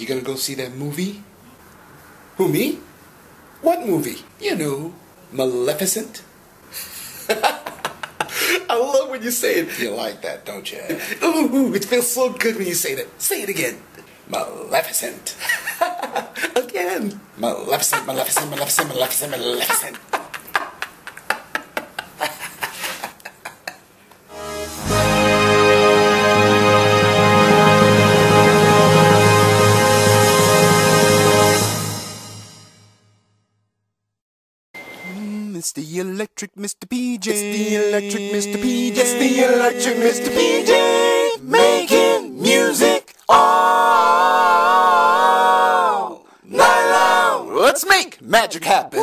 You gonna go see that movie? Who, me? What movie? You know, Maleficent. I love when you say it. You like that, don't you? Ooh, it feels so good when you say that. Say it again. Maleficent. Again. Maleficent, Maleficent, Maleficent, Maleficent, Maleficent. It's the electric Mr. PJ. It's the electric Mr. PJ. It's the electric Mr. PJ. Making music all night long. Let's make magic happen.